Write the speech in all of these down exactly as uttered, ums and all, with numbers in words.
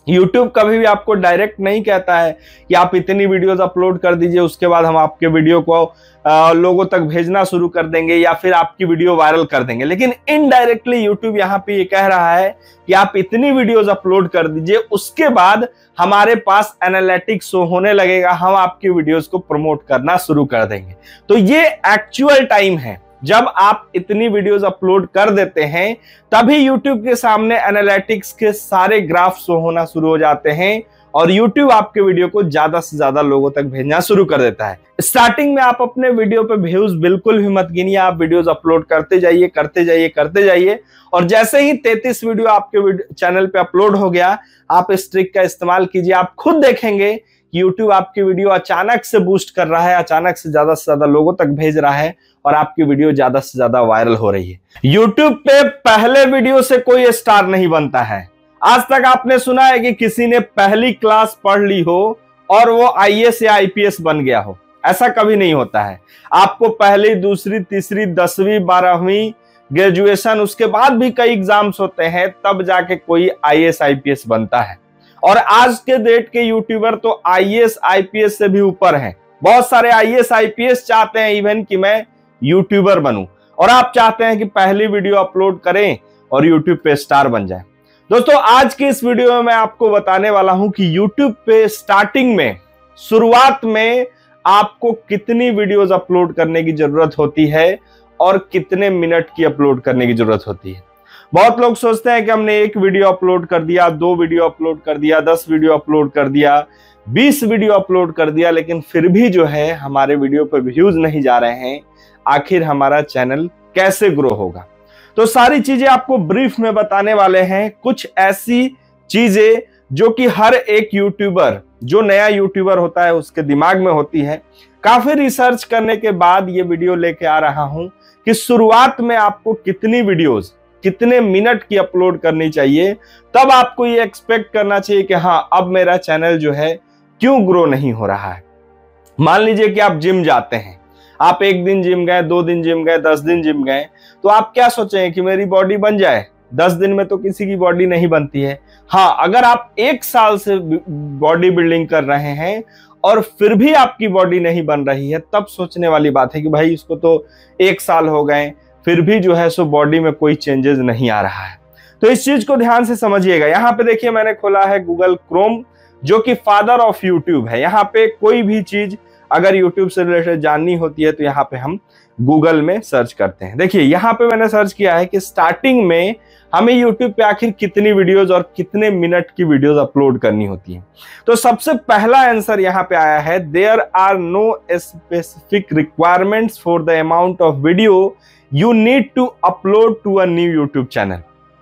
YouTube कभी भी आपको डायरेक्ट नहीं कहता है कि आप इतनी वीडियोस अपलोड कर दीजिए, उसके बाद हम आपके वीडियो को आ, लोगों तक भेजना शुरू कर देंगे या फिर आपकी वीडियो वायरल कर देंगे। लेकिन इनडायरेक्टली YouTube यहाँ पे ये कह रहा है कि आप इतनी वीडियोस अपलोड कर दीजिए, उसके बाद हमारे पास एनालिटिक्स शो होने लगेगा, हम आपकी वीडियोस को प्रमोट करना शुरू कर देंगे। तो ये एक्चुअल टाइम है, जब आप इतनी वीडियोस अपलोड कर देते हैं तभी YouTube के सामने एनालिटिक्स के सारे ग्राफ शो होना शुरू हो जाते हैं और YouTube आपके वीडियो को ज्यादा से ज्यादा लोगों तक भेजना शुरू कर देता है। स्टार्टिंग में आप अपने वीडियो पे व्यूज बिल्कुल भी मत गिनिए, आप वीडियोस अपलोड करते जाइए करते जाइए करते जाइए और जैसे ही तैंतीस वीडियो आपके चैनल पे अपलोड हो गया, आप इस ट्रिक का इस्तेमाल कीजिए। आप खुद देखेंगे कि YouTube आपकी वीडियो अचानक से बूस्ट कर रहा है, अचानक से ज्यादा से ज्यादा लोगों तक भेज रहा है और आपकी वीडियो ज्यादा से ज्यादा वायरल हो रही है। YouTube पे पहले वीडियो से कोई स्टार नहीं बनता है। आज तक आपने सुना है कि किसी ने पहली क्लास पढ़ ली हो और वो आई ए एस या आई पी एस बन गया हो? ऐसा कभी नहीं होता है। आपको पहली, दूसरी, तीसरी, दसवीं, बारहवीं, ग्रेजुएशन, उसके बाद भी कई एग्जाम्स होते हैं, तब जाके कोई I A S I P S बनता है। और आज के डेट के यूट्यूबर तो I A S I P S से भी ऊपर हैं। बहुत सारे I A S I P S चाहते हैं इवन कि मैं यूट्यूबर बनूं, और आप चाहते हैं कि पहली वीडियो अपलोड करें और यूट्यूब पे स्टार बन जाए। दोस्तों, आज की इस वीडियो में मैं आपको बताने वाला हूं कि यूट्यूब पे स्टार्टिंग में, शुरुआत में आपको कितनी वीडियोस अपलोड करने की जरूरत होती है और कितने मिनट की अपलोड करने की जरूरत होती है। बहुत लोग सोचते हैं कि हमने एक वीडियो अपलोड कर दिया, दो वीडियो अपलोड कर दिया, दस वीडियो अपलोड कर दिया, बीस वीडियो अपलोड कर दिया, लेकिन फिर भी जो है हमारे वीडियो पर व्यूज नहीं जा रहे हैं। आखिर हमारा चैनल कैसे ग्रो होगा? तो सारी चीजें आपको ब्रीफ में बताने वाले हैं। कुछ ऐसी चीजें जो कि हर एक यूट्यूबर, जो नया यूट्यूबर होता है, उसके दिमाग में होती है। काफी रिसर्च करने के बाद ये वीडियो लेके आ रहा हूं कि शुरुआत में आपको कितनी वीडियोस, कितने मिनट की अपलोड करनी चाहिए, तब आपको ये एक्सपेक्ट करना चाहिए कि हाँ, अब मेरा चैनल जो है क्यों ग्रो नहीं हो रहा है। मान लीजिए कि आप जिम जाते हैं, आप एक दिन जिम गए, दो दिन जिम गए, दस दिन जिम गए, तो आप क्या सोचेंगे कि मेरी बॉडी बन जाए? दस दिन में तो किसी की बॉडी नहीं बनती है। हाँ, अगर आप एक साल से बॉडी बिल्डिंग कर रहे हैं और फिर भी आपकी बॉडी नहीं बन रही है, तब सोचने वाली बात है कि भाई इसको तो एक साल हो गए, फिर भी जो है सो बॉडी में कोई चेंजेस नहीं आ रहा है। तो इस चीज को ध्यान से समझिएगा। यहाँ पे देखिए, मैंने खोला है गूगल क्रोम, जो कि फादर ऑफ यूट्यूब है। यहाँ पे कोई भी चीज अगर यूट्यूब से रिलेटेड जाननी होती है तो यहाँ पे हम गूगल में सर्च करते हैं। देखिए, यहाँ पे मैंने सर्च किया है कि स्टार्टिंग में हमें यूट्यूब पे आखिर कितनी वीडियोस और कितने मिनट की वीडियोस अपलोड करनी होती है। तो सबसे पहला आंसर यहाँ पे आया है, there are no specific requirements for the amount of video you need to upload to a new YouTube channel.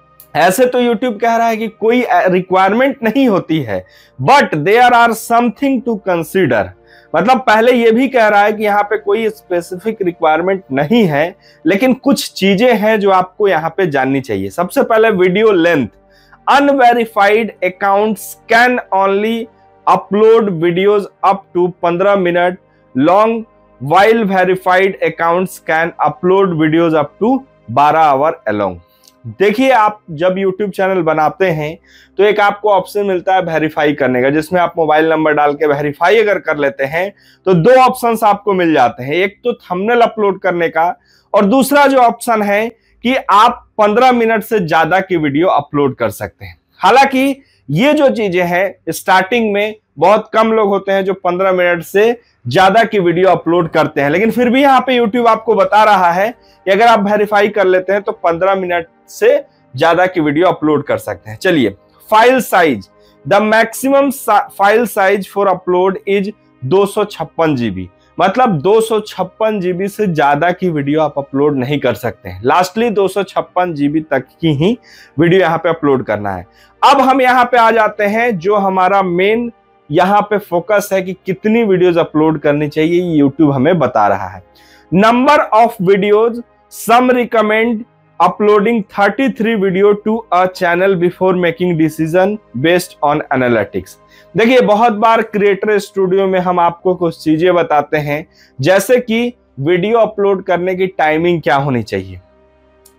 ऐसे तो YouTube कह रहा है कि कोई रिक्वायरमेंट नहीं होती है, but there are something to consider. मतलब पहले ये भी कह रहा है कि यहाँ पे कोई स्पेसिफिक रिक्वायरमेंट नहीं है, लेकिन कुछ चीजें हैं जो आपको यहाँ पे जाननी चाहिए। सबसे पहले video length. Unverified accounts can only upload videos up to पंद्रह minute long, while verified accounts can upload videos up to बारह आवर along। देखिए, आप जब YouTube चैनल बनाते हैं तो एक आपको ऑप्शन मिलता है वेरीफाई करने का, जिसमें आप मोबाइल नंबर डाल के वेरीफाई अगर कर लेते हैं तो दो ऑप्शंस आपको मिल जाते हैं। एक तो थंबनेल अपलोड करने का, और दूसरा जो ऑप्शन है कि आप पंद्रह मिनट से ज्यादा की वीडियो अपलोड कर सकते हैं। हालांकि ये जो चीजें हैं, स्टार्टिंग में बहुत कम लोग होते हैं जो पंद्रह मिनट से ज्यादा की वीडियो अपलोड करते हैं, लेकिन फिर भी यहाँ पे YouTube आपको बता रहा है कि अगर आप वेरीफाई कर लेते हैं तो पंद्रह मिनट से ज्यादा की वीडियो अपलोड कर सकते हैं। चलिए, file size. The maximum file size for upload is दो सौ छप्पन जीबी। मतलब दो सौ छप्पन जीबी से ज्यादा की वीडियो आप अपलोड नहीं कर सकते हैं। लास्टली दो सौ छप्पन जीबी तक की ही वीडियो यहाँ पे अपलोड करना है। अब हम यहाँ पे आ जाते हैं, जो हमारा मेन यहाँ पे फोकस है कि कितनी वीडियोस अपलोड करनी चाहिए, ये यूट्यूब हमें बता रहा है। Number of videos, some recommend uploading thirty three video to a channel before making decision based on analytics. देखिए, बहुत बार क्रिएटर स्टूडियो में हम आपको कुछ चीजें बताते हैं, जैसे कि वीडियो अपलोड करने की टाइमिंग क्या होनी चाहिए।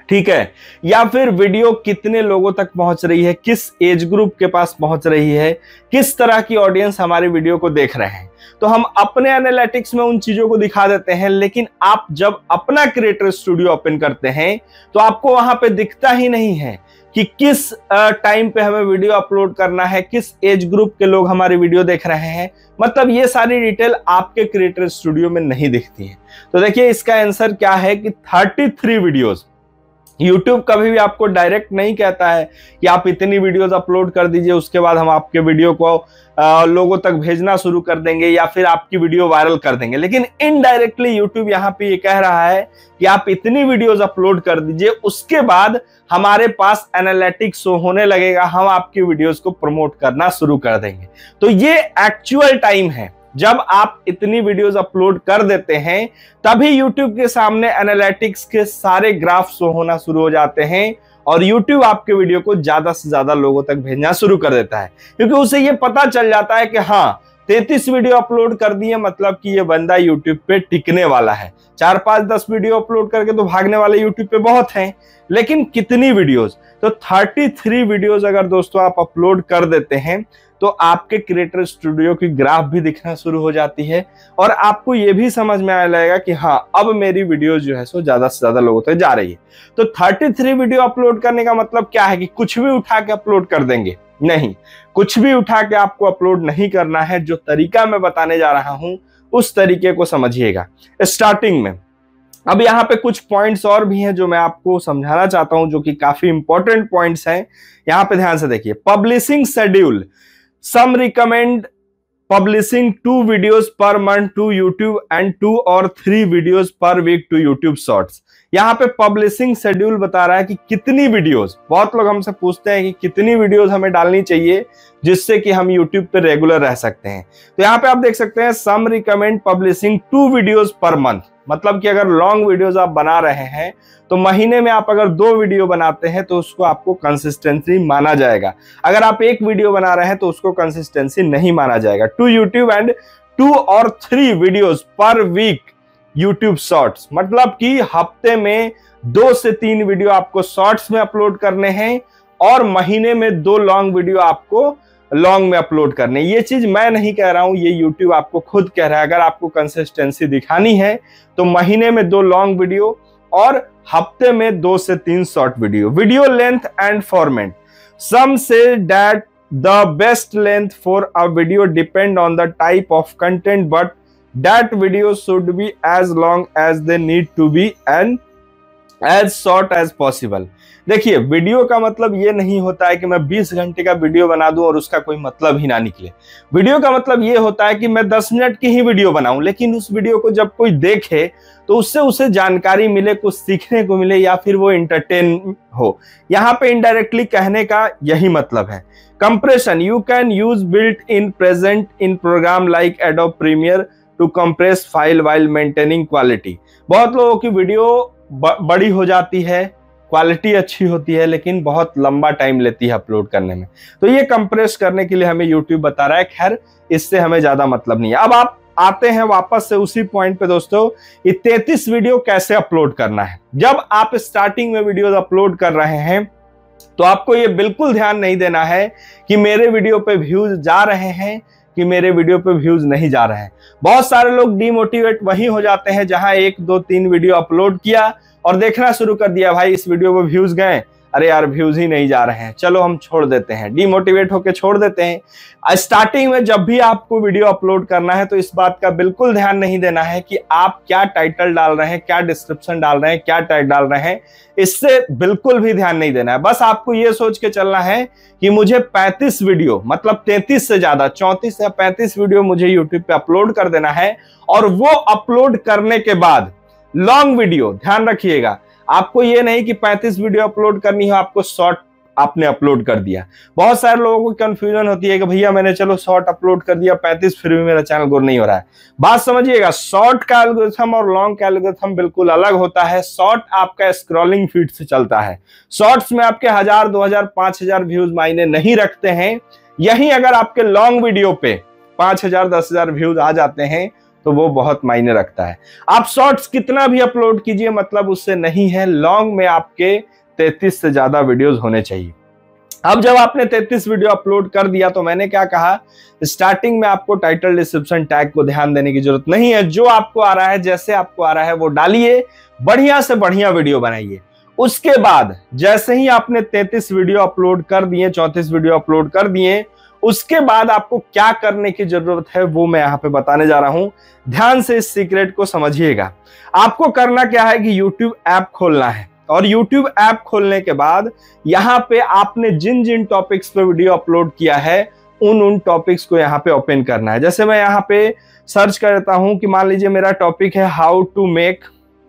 ठीक है, या फिर वीडियो कितने लोगों तक पहुंच रही है, किस एज ग्रुप के पास पहुंच रही है, किस तरह की ऑडियंस हमारी वीडियो को देख रहे हैं। तो हम अपने एनालिटिक्स में उन चीजों को दिखा देते हैं, लेकिन आप जब अपना क्रिएटर स्टूडियो ओपन करते हैं तो आपको वहां पे दिखता ही नहीं है कि किस टाइम पे हमें वीडियो अपलोड करना है, किस एज ग्रुप के लोग हमारी वीडियो देख रहे हैं। मतलब ये सारी डिटेल आपके क्रिएटर स्टूडियो में नहीं दिखती है। तो देखिए इसका आंसर क्या है कि तैंतीस वीडियोस। YouTube कभी भी आपको डायरेक्ट नहीं कहता है कि आप इतनी वीडियोस अपलोड कर दीजिए, उसके बाद हम आपके वीडियो को आ, लोगों तक भेजना शुरू कर देंगे या फिर आपकी वीडियो वायरल कर देंगे। लेकिन इनडायरेक्टली YouTube यहाँ पे ये कह रहा है कि आप इतनी वीडियोस अपलोड कर दीजिए, उसके बाद हमारे पास एनालिटिक्स शो होने लगेगा, हम आपकी वीडियोस को प्रमोट करना शुरू कर देंगे। तो ये एक्चुअल टाइम है जब आप इतनी वीडियोस अपलोड कर देते हैं, तभी YouTube के सामने एनालिटिक्स के सारे ग्राफ शो होना शुरू हो जाते हैं और YouTube आपके वीडियो को ज्यादा से ज्यादा लोगों तक भेजना शुरू कर देता है, क्योंकि उसे ये पता चल जाता है कि हाँ तैंतीस वीडियो अपलोड कर दिए, मतलब कि ये बंदा YouTube पे टिकने वाला है। चार पांच दस वीडियो अपलोड करके तो भागने वाले YouTube पे बहुत हैं, लेकिन कितनी वीडियोस? तो तैंतीस वीडियोस अगर दोस्तों आप अपलोड कर देते हैं तो आपके क्रिएटर स्टूडियो की ग्राफ भी दिखना शुरू हो जाती है और आपको ये भी समझ में आने लगेगा कि हाँ अब मेरी वीडियो जो है सो ज्यादा से ज्यादा लोगों तक जा रही है। तो तैंतीस वीडियो अपलोड करने का मतलब क्या है कि कुछ भी उठा के अपलोड कर देंगे? नहीं, कुछ भी उठा के आपको अपलोड नहीं करना है। जो तरीका मैं बताने जा रहा हूं उस तरीके को समझिएगा। स्टार्टिंग में अब यहाँ पे कुछ पॉइंट्स और भी हैं जो मैं आपको समझाना चाहता हूं, जो कि काफी इंपॉर्टेंट पॉइंट्स हैं। यहाँ पे ध्यान से देखिए, publishing schedule. Some recommend publishing two videos per month to YouTube and two or three videos per week to YouTube Shorts। यहाँ पे पब्लिशिंग शेड्यूल बता रहा है कि कितनी वीडियोस। बहुत लोग हमसे पूछते हैं कि कितनी वीडियोस हमें डालनी चाहिए जिससे कि हम YouTube पे रेगुलर रह सकते हैं। तो यहाँ पे आप देख सकते हैं some recommend publishing two videos per month, मतलब कि अगर लॉन्ग वीडियोस आप बना रहे हैं तो महीने में आप अगर दो वीडियो बनाते हैं तो उसको आपको कंसिस्टेंसी माना जाएगा। अगर आप एक वीडियो बना रहे हैं तो उसको कंसिस्टेंसी नहीं माना जाएगा। Two YouTube and two or three videos per week YouTube shorts, मतलब कि हफ्ते में दो से तीन वीडियो आपको शॉर्ट्स में अपलोड करने हैं और महीने में दो लॉन्ग वीडियो आपको लॉन्ग में अपलोड करने। ये चीज मैं नहीं कह रहा हूं, ये यूट्यूब आपको खुद कह रहा है। अगर आपको कंसिस्टेंसी दिखानी है तो महीने में दो लॉन्ग वीडियो और हफ्ते में दो से तीन short video. Video length and format. Some say that the best length for a video depend on the type of content, but that video should be as long as they need to be and as short as possible. देखिए, video का मतलब ये नहीं होता है कि मैं बीस घंटे का वीडियो बना दूं और उसका कोई मतलब ही ना निकले। वीडियो का मतलब ये होता है कि मैं दस मिनट की ही वीडियो बनाऊं, लेकिन उस वीडियो को जब कोई देखे तो उससे उसे जानकारी मिले, कुछ सीखने को मिले या फिर वो एंटरटेन हो। यहाँ पे इनडायरेक्टली कहने का यही मतलब है। Compression. You can use built in present in program like Adobe Premiere to compress file while maintaining quality. बहुत लोगों की वीडियो बड़ी हो जाती है, क्वालिटी अच्छी होती है, लेकिन बहुत लंबा टाइम लेती है अपलोड करने में। तो ये कंप्रेस करने के लिए हमें यूट्यूब बता रहा है। खैर, इससे हमें ज्यादा मतलब नहीं है। अब आप आते हैं वापस से उसी पॉइंट पे दोस्तों, ये तैंतीस वीडियो कैसे अपलोड करना है। जब आप स्टार्टिंग में वीडियोस अपलोड कर रहे हैं तो आपको ये बिल्कुल ध्यान नहीं देना है कि मेरे वीडियो पे व्यूज जा रहे हैं कि मेरे वीडियो पे व्यूज नहीं जा रहे हैं। बहुत सारे लोग डिमोटिवेट वहीं हो जाते हैं जहां एक दो तीन वीडियो अपलोड किया और देखना शुरू कर दिया, भाई इस वीडियो पे व्यूज गए, अरे यार व्यूज ही नहीं जा रहे हैं, चलो हम छोड़ देते हैं, डिमोटिवेट होकर छोड़ देते हैं। स्टार्टिंग में जब भी आपको वीडियो अपलोड करना है तो इस बात का बिल्कुल ध्यान नहीं देना है कि आप क्या टाइटल डाल रहे हैं, क्या डिस्क्रिप्शन डाल रहे हैं, क्या टैग डाल रहे हैं, इससे बिल्कुल भी ध्यान नहीं देना है। बस आपको ये सोच के चलना है कि मुझे पैंतीस वीडियो, मतलब तैंतीस से ज्यादा, चौंतीस या पैंतीस वीडियो मुझे यूट्यूब पे अपलोड कर देना है। और वो अपलोड करने के बाद लॉन्ग वीडियो, ध्यान रखिएगा, आपको ये नहीं कि पैंतीस वीडियो अपलोड करनी है, आपको शॉर्ट आपने अपलोड कर दिया। बहुत सारे लोगों को कंफ्यूजन होती है कि भैया मैंने चलो शॉर्ट अपलोड कर दिया, पैंतीस, फिर भी मेरा चैनल ग्रो नहीं हो रहा है। बात समझिएगा, शॉर्ट का एल्गोरिथम और लॉन्ग का एल्गोरिथम बिल्कुल अलग होता है। शॉर्ट आपका स्क्रॉलिंग फीड से चलता है। शॉर्ट्स में आपके हजार, दो हजार, पांच हजार व्यूज मायने नहीं रखते हैं। यही अगर आपके लॉन्ग वीडियो पे पांच हजार, दस हजार व्यूज आ जाते हैं तो वो बहुत मायने रखता है। आप शॉर्ट्स कितना भी अपलोड कीजिए, मतलब उससे नहीं है, लॉन्ग में आपके तैंतीस से ज्यादा वीडियोस होने चाहिए। अब जब आपने तैंतीस वीडियो अपलोड कर दिया तो मैंने क्या कहा, स्टार्टिंग में आपको टाइटल डिस्क्रिप्शन टैग को ध्यान देने की जरूरत नहीं है। जो आपको आ रहा है, जैसे आपको आ रहा है वो डालिए, बढ़िया से बढ़िया वीडियो बनाइए। उसके बाद जैसे ही आपने तैंतीस वीडियो अपलोड कर दिए, चौंतीस वीडियो अपलोड कर दिए, उसके बाद आपको क्या करने की जरूरत है वो मैं यहाँ पे बताने जा रहा हूं। ध्यान से इस सीक्रेट को समझिएगा। आपको करना क्या है कि YouTube ऐप खोलना है, और YouTube ऐप खोलने के बाद यहाँ पे आपने जिन जिन टॉपिक्स पे वीडियो अपलोड किया है उन उन टॉपिक्स को यहाँ पे ओपन करना है। जैसे मैं यहाँ पे सर्च करता हूं कि मान लीजिए मेरा टॉपिक है how to make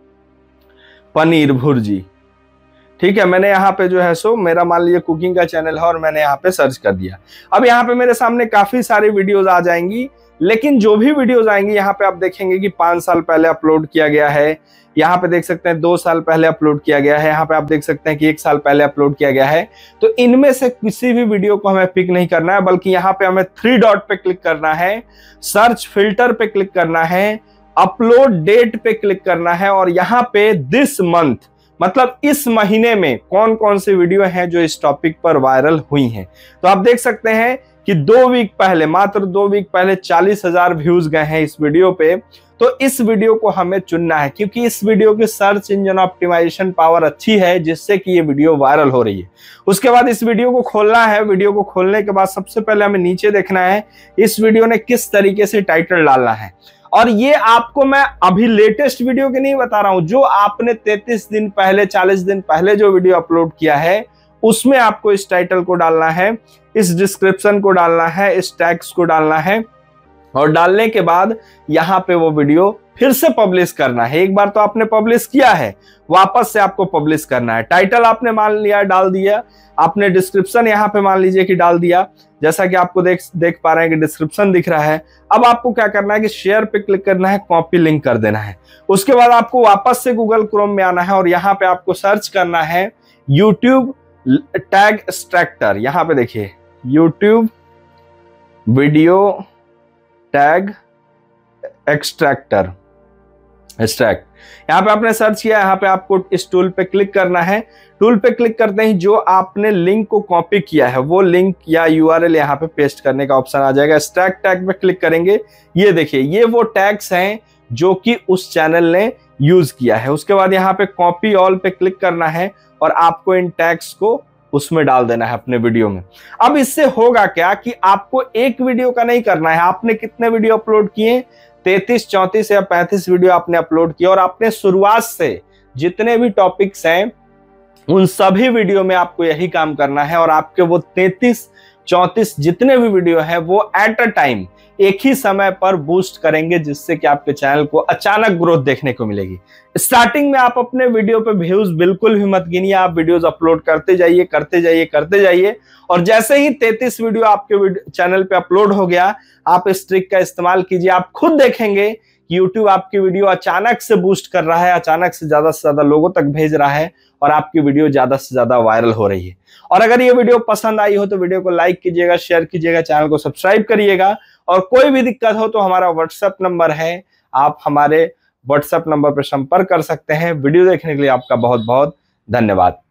paneer bhurji, ठीक है। मैंने यहाँ पे जो है सो मेरा मान लीजिए कुकिंग का चैनल है और मैंने यहाँ पे सर्च कर दिया। अब यहाँ पे मेरे सामने काफी सारी वीडियोस आ जाएंगी, लेकिन जो भी वीडियोस आएंगी यहाँ पे आप देखेंगे कि पांच साल पहले अपलोड किया गया है, यहाँ पे देख सकते हैं दो साल पहले अपलोड किया गया है, यहाँ पे आप देख सकते हैं कि एक साल पहले अपलोड किया गया है। तो इनमें से किसी भी वीडियो को हमें पिक नहीं करना है, बल्कि यहाँ पे हमें थ्री डॉट पे क्लिक करना है, सर्च फिल्टर पे क्लिक करना है, अपलोड डेट पे क्लिक करना है, और यहाँ पे दिस मंथ मतलब इस महीने में कौन कौन सी वीडियो हैं जो इस टॉपिक पर वायरल हुई हैं। तो आप देख सकते हैं कि दो वीक पहले, मात्र दो वीक पहले चालीस हजार व्यूज गए हैं इस वीडियो पे। तो इस वीडियो को हमें चुनना है, क्योंकि इस वीडियो की सर्च इंजन ऑप्टिमाइजेशन पावर अच्छी है, जिससे कि ये वीडियो वायरल हो रही है। उसके बाद इस वीडियो को खोलना है। वीडियो को खोलने के बाद सबसे पहले हमें नीचे देखना है इस वीडियो ने किस तरीके से टाइटल डालना है। और ये आपको मैं अभी लेटेस्ट वीडियो के नहीं बता रहा हूं, जो आपने तैंतीस दिन पहले, चालीस दिन पहले जो वीडियो अपलोड किया है उसमें आपको इस टाइटल को डालना है, इस डिस्क्रिप्शन को डालना है, इस टैग्स को डालना है, और डालने के बाद यहाँ पे वो वीडियो फिर से पब्लिश करना है। एक बार तो आपने पब्लिश किया है, वापस से आपको पब्लिश करना है। टाइटल आपने मान लिया, डाल दिया, आपने डिस्क्रिप्शन यहाँ पे मान लीजिए कि डाल दिया, जैसा कि आपको देख देख पा रहे हैं कि डिस्क्रिप्शन दिख रहा है। अब आपको क्या करना है कि शेयर पे क्लिक करना है, कॉपी लिंक कर देना है। उसके बाद आपको वापस से गूगल क्रोम में आना है और यहाँ पे आपको सर्च करना है यूट्यूब टैग एक्सट्रैक्टर। यहाँ पे देखिए YouTube video tag extractor, extract, यहाँ पे आपने सर्च किया। यहाँ पे आपको इस टूल पे क्लिक करना है। टूल पे क्लिक करते ही जो आपने लिंक को कॉपी किया है वो लिंक या यूआरएल यहाँ पे पेस्ट करने का ऑप्शन आ जाएगा। एक्सट्रैक्ट टैग पे क्लिक करेंगे, ये देखिए ये वो टैग्स हैं जो कि उस चैनल ने यूज किया है। उसके बाद यहाँ पे कॉपी ऑल पे क्लिक करना है और आपको इन टैग्स को उसमें डाल देना है अपने वीडियो में। अब इससे होगा क्या कि आपको एक वीडियो का नहीं करना है। आपने कितने वीडियो अपलोड किए, तैंतीस, चौंतीस या पैंतीस वीडियो आपने अपलोड किया, और आपने शुरुआत से जितने भी टॉपिक्स हैं उन सभी वीडियो में आपको यही काम करना है, और आपके वो तैंतीस, चौंतीस जितने भी वीडियो है वो एट अ टाइम एक ही समय पर बूस्ट करेंगे, जिससे कि आपके चैनल को अचानक ग्रोथ देखने को मिलेगी। स्टार्टिंग में आप अपने वीडियो पे व्यूज बिल्कुल भी मत गिनिए, आप वीडियोस अपलोड करते जाइए करते जाइए करते जाइए, और जैसे ही तैंतीस वीडियो आपके चैनल पे अपलोड हो गया, आप इस ट्रिक का इस्तेमाल कीजिए। आप खुद देखेंगे कि यूट्यूब आपकी वीडियो अचानक से बूस्ट कर रहा है, अचानक से ज्यादा से ज्यादा लोगों तक भेज रहा है, और आपकी वीडियो ज्यादा से ज्यादा वायरल हो रही है। और अगर ये वीडियो पसंद आई हो तो वीडियो को लाइक कीजिएगा, शेयर कीजिएगा, चैनल को सब्सक्राइब करिएगा, और कोई भी दिक्कत हो तो हमारा व्हाट्सएप नंबर है, आप हमारे व्हाट्सएप नंबर पर संपर्क कर सकते हैं। वीडियो देखने के लिए आपका बहुत बहुत धन्यवाद।